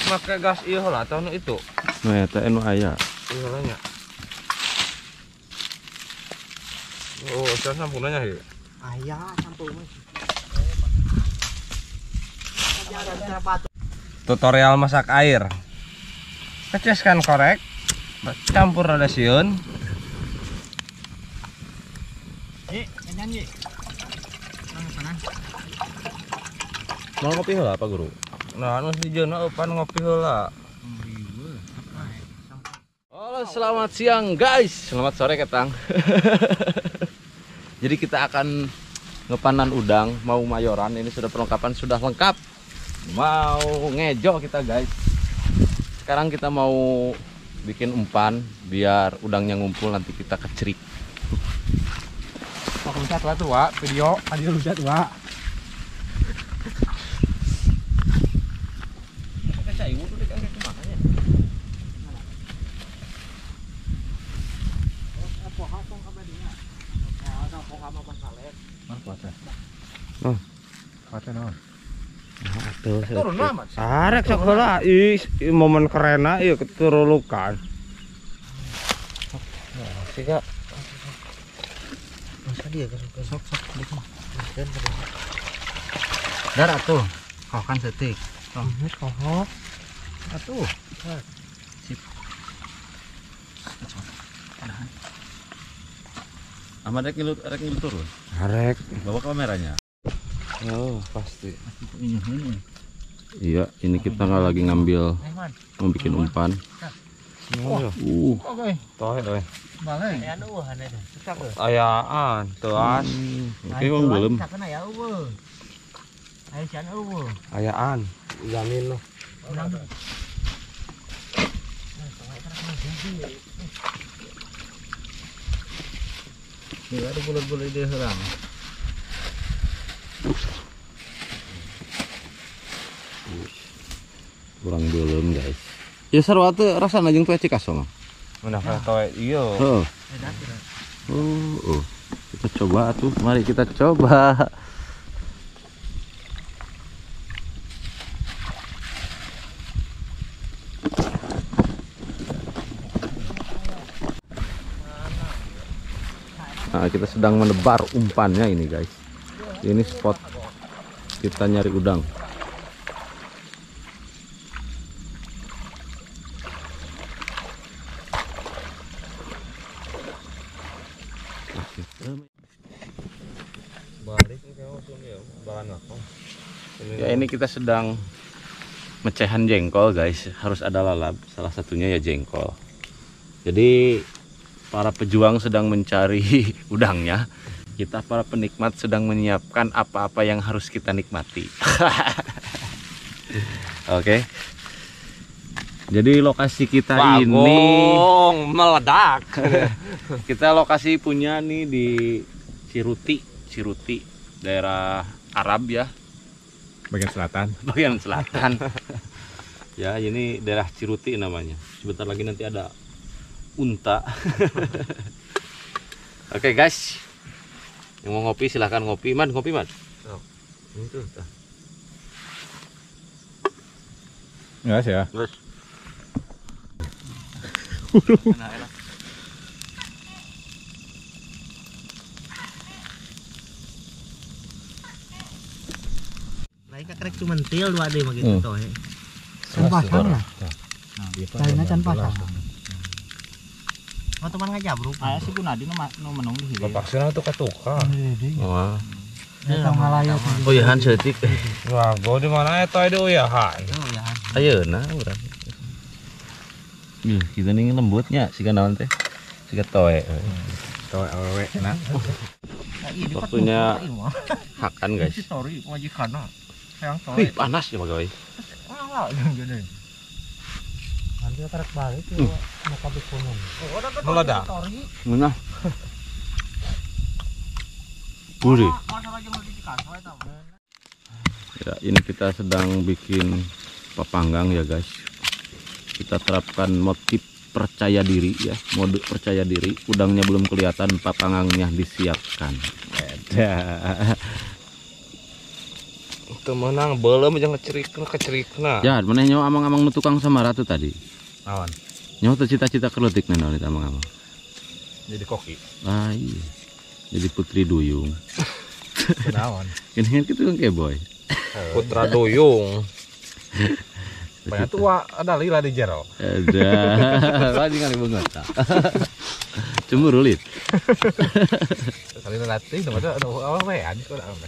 pakai gas iya lah tahun itu. Nah, eta anu aya. Iya lah nya. Oh, saya sampunannya ya. Ayah sampul mah. Tutorial masak air. Keceskan korek, campur rada sieun. Nyanyi. Mau kopi heula apa guru? Nah, anu dijeuna eupan ngopi heula. Halo, selamat siang guys. Selamat sore ketang. Jadi kita akan ngepanan udang, mau mayoran. Ini sudah perlengkapan sudah lengkap. Mau ngejo kita guys. Sekarang kita mau bikin umpan biar udangnya ngumpul, nanti kita kecerik. Pak Lucat lah tuh, Wak. Video Adi Lucat, Wak. Turun amat. Arek sok heula momen kerena ieu keturulukan. Siga. Masa dia sok dar atuh kokan setik kohok atuh sip Ahmad rek ngilu turun. Arek. Bawa kameranya. Oh, pasti. Iya, ini kita nggak lagi ngambil, mau bikin umpan. Toh, balai ayaan, tuas. Oke, bang belum. Ayaan, jamin loh. Iya, ada bulat-bulat dia helang. Kurang belum guys. Ya sarua teh rasana jeung teh cikas mah. Mana ka toe ieu. Heeh. Oh. Kita coba tuh, mari kita coba. Nah, kita sedang menebar umpannya ini guys. Ini spot kita nyari udang. Ya ini kita sedang mecahan jengkol guys. Harus ada lalap, salah satunya ya jengkol. Jadi para pejuang sedang mencari udangnya. Kita para penikmat sedang menyiapkan apa-apa yang harus kita nikmati. Oke. Jadi lokasi kita ini meledak. kita lokasi punya nih di Ciruti, daerah Arab ya. Bagian selatan. Bagian selatan. Ya, ini daerah Ciruti namanya. Sebentar lagi nanti ada unta. Oke guys, yang mau ngopi silahkan ngopi. Ngopi man. Itu tah. Enggak ya. Terus. Lain kakrek cuma til 2D mah gitu toh. Can pasang ya? Lainnya can pasang. Oh, teman ngajabruk. Aya si Gunadi nu menung di hilir. Bapaksina tuh katuka. Wah. Eta ngalayat. Oh ya han seutik. Wah, gua di mana eta itu ya, Han. Oh ya. Ayeuna urang. Kita nih lembutnya siga naon teh? Siga toe. Toe awewe na. Waktunya hakan guys. Story majikana. Sayang Wih, toe. panas ya pegawai. Ah, gede. Nanti tarik balik ke muka bikunun. Oh, ada Meledak. Mana? Gurih. Ya, ini kita sedang bikin papanggang ya guys. Kita terapkan motif percaya diri ya, mode percaya diri. Udangnya belum kelihatan, papanggangnya disiapkan. Temenang belum jangan kecerikna. Ya, mana nyawa amang-amang nu tukang sama ratu tadi. Awan. Nyawa tuh cita-cita kelutik nana itu amang-amang. Jadi koki. Ah iya. Jadi putri duyung. Awan. Kan gitu kan kayak boy. Putra duyung. Banyak tua ada lila di jero. Ada. Lagi kali banget. Cemburu lit. Kali latih ada apa ya? Ada apa?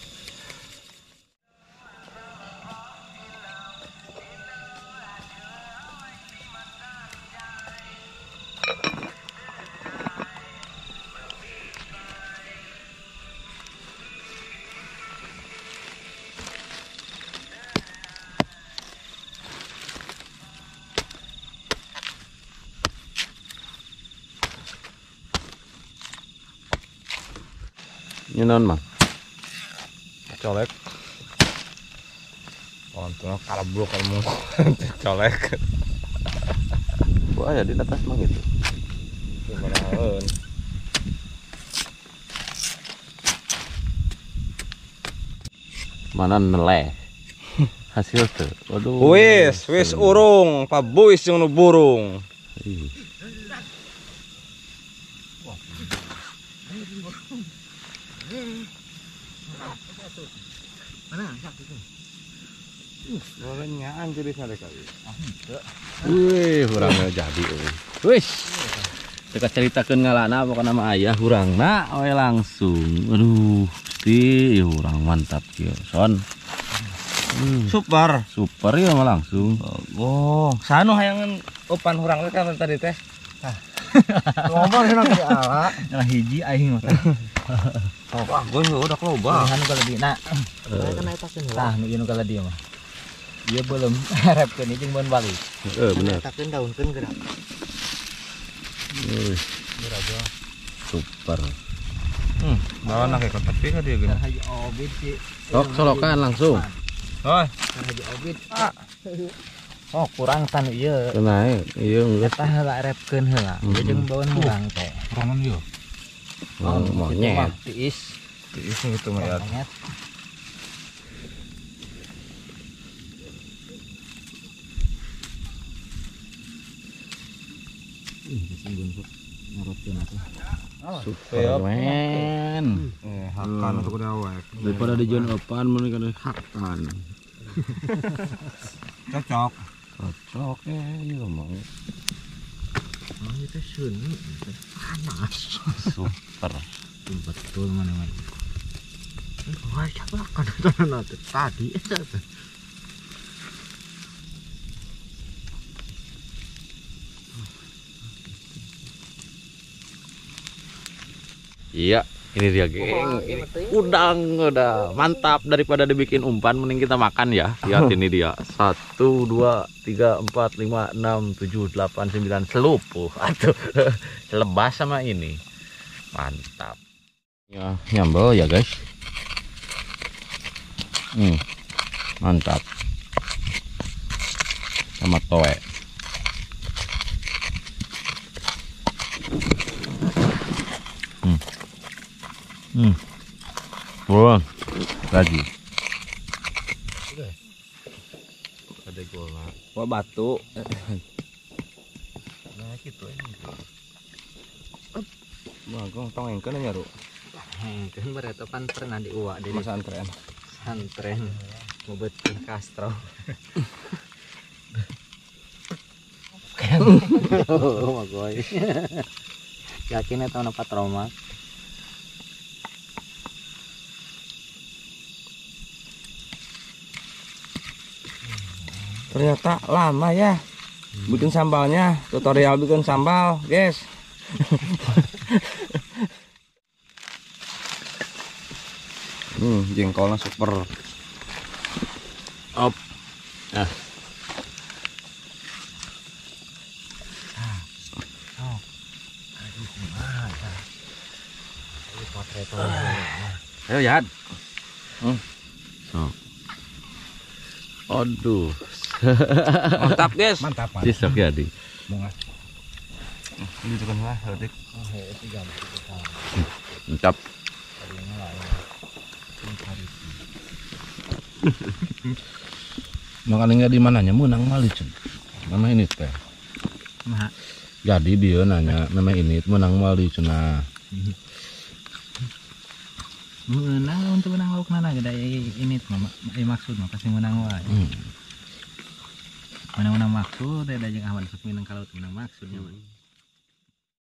Nyenon mah. Colek. Ontong kalabluk kamu. Colek. Wah ya di atas mah gitu. Gimana? Mana neleh. Hasil tuh. Waduh. Wis urung, pabuis yang nu burung. Ih. Bolehnya anjir sana kali. Wih, hurangnya jadi euy. Wis. Teka ceritakeun ngalana pokona nama ayah hurangna we langsung. Aduh, pasti hurang mantap kieu, son. Super. Super ya mah langsung. Oh, sanu hayangan upan hurang kan tadi teh. Ngomong nang di ala. Nah hiji aing mah. Wah, gue udah loba. Anu kalau di na. Kan eta keun Tah nu ieu kalau dia mah. Dia belum repkeun jeung mun balik. Bener. Eta keun daunkeun gerak. Wih, super. Bawa nak ke tepi ka dia gini. Haji Obid sih. Sok solokan langsung. Oi, Haji Obid. Oh, kurang tan ieu. Kenae, ieu geus Eta heula repkeun heula. Ieu jeung baeun hurang teh. Kurangan ieu. monyet. Tiis. tiis gitu mah ya. Monyet. Superman. Hakan untuk dawek. Daripada di John Opan mun kada hakan. Cocok. Cocok ya, iya mau. Itu sun. Panas. Super. Betul mana-mana. Wah, siapa kan tadi. Iya, ini dia geng. Ini udang udah mantap daripada dibikin umpan mending kita makan ya. Lihat ini dia. 1 2 3 4 5 6 7 8 9 selupuh. Aduh. Selebas sama ini. Mantap. Ya, nyambel ya, guys. Mantap. Sama toe. Wah, lagi. Ada bola. Wah, batu. Nah, gitu ini. Bagong tongengkeun nya, Ru. Kan bereta pan pernah di uwa di Pesantren. santren ngobeutkeun Castro. Oh, magoy. Yakin eta na patroma. Ternyata lama ya bikin sambalnya, tutorial bikin sambal, guys. Jengkolnya super. Op. Nah. Ayo, Yad. So. Aduh. Mantap, guys. Mantap, Pak. Sisok ya, Di. Bunga. Ini tuh kan lah, Dik. Mantap. Makanya di mananya menang malih cen. Memang ini teh. Nah, Jadi dia nanya memang ini menang malih cenah. menang untuk menang lauk nana gede ini mama maksud mah pasti menang wae. Menang maksud ada jeung awan sok menang kalau menang maksudnya mah.